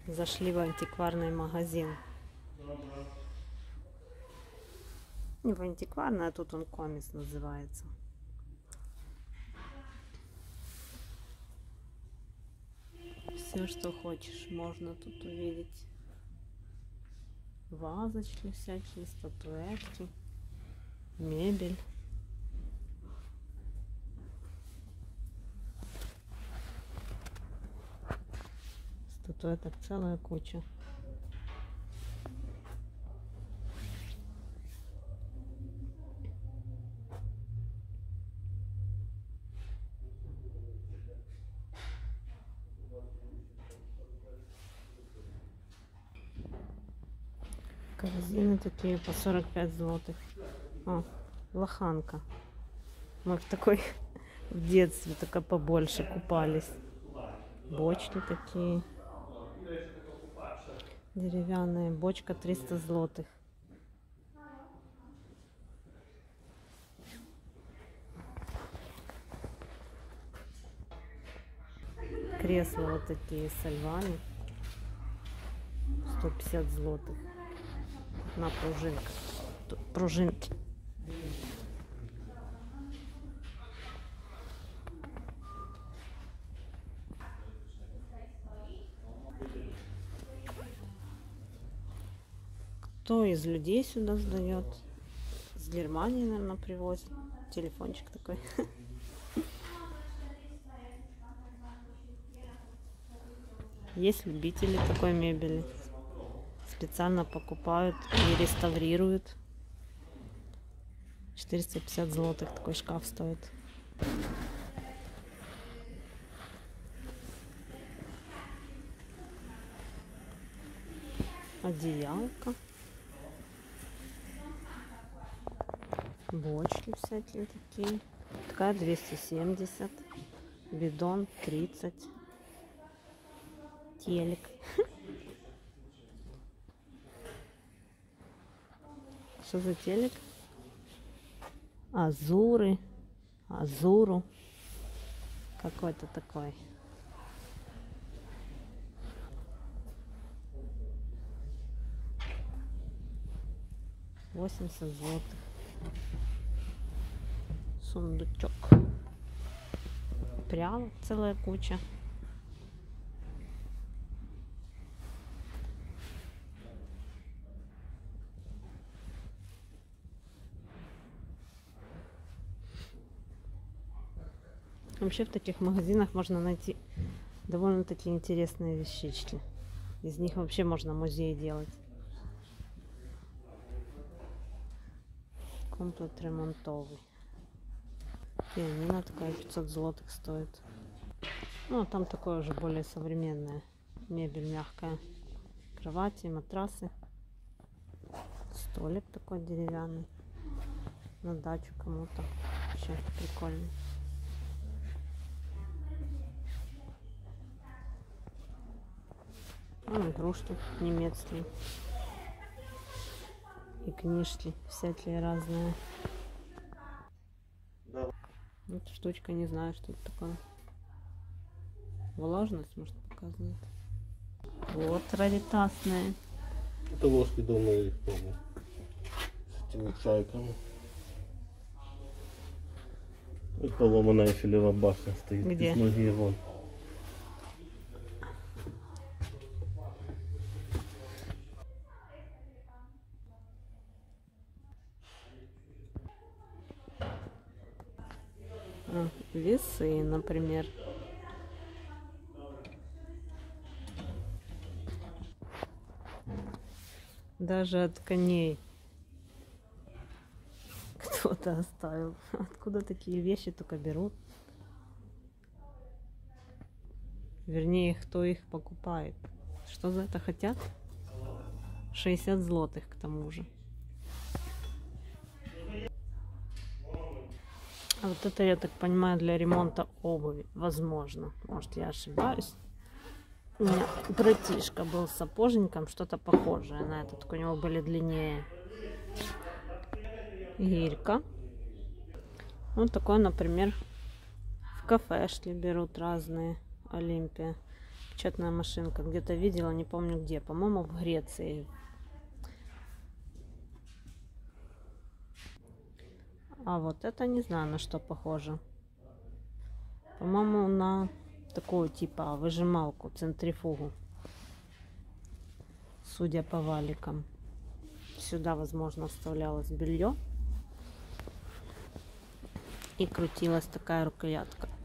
Зашли в антикварный магазин. Не в антикварный, а тут он Комис называется. Все, что хочешь, можно тут увидеть. Вазочки всякие, статуэтки, мебель. Статуэток целая куча. Корзины такие по 45 злотых. О, лоханка. Мы в такой в детстве только побольше купались. Бочки такие. Деревянные. Бочка 300 злотых. Кресла вот такие со львами. 150 злотых. На пружинках. Пружинки. Кто из людей сюда сдает? С Германии, наверное, привозят. Телефончик такой. Есть любители такой мебели. Специально покупают и реставрируют. 450 злотых такой шкаф стоит. Одеялка. Бочки всякие такие. Такая 270. Бидон 30. Телек. Что за телек? Азуры. Азуру. Какой-то такой. $80 злотых. Сундучок. Прялок целая куча. Вообще в таких магазинах можно найти довольно-таки интересные вещички. Из них вообще можно музей делать. Комплект ремонтовый. Пианино такая 500 злотых стоит. Ну, там такое уже более современная мебель мягкая. Кровати, матрасы. Столик такой деревянный. На дачу кому-то. Вообще прикольно. Игрушки немецкие. И книжки всякие разные. Вот штучка, не знаю, что это такое. Влажность, может, показывает. Вот раритасные. Это ложки дома, я их помню. С этими чайками. И поломанная филева башня стоит. Где? Без ноги вон. Весы, например. Даже от коней кто-то оставил. Откуда такие вещи только берут? Вернее, кто их покупает. Что за это хотят? 60 злотых к тому же. А вот это, я так понимаю, для ремонта обуви. Возможно. Может, я ошибаюсь. У меня братишка был сапожником, что-то похожее на это. Только у него были длиннее. Гирька. Вот такой, например, в кафешке берут разные. Олимпия. Счетная машинка. Где-то видела, не помню где. По-моему, в Греции. А вот это не знаю, на что похоже. По-моему, на такую типа выжималку, центрифугу. Судя по валикам. Сюда, возможно, вставлялось белье. И крутилась такая рукоятка.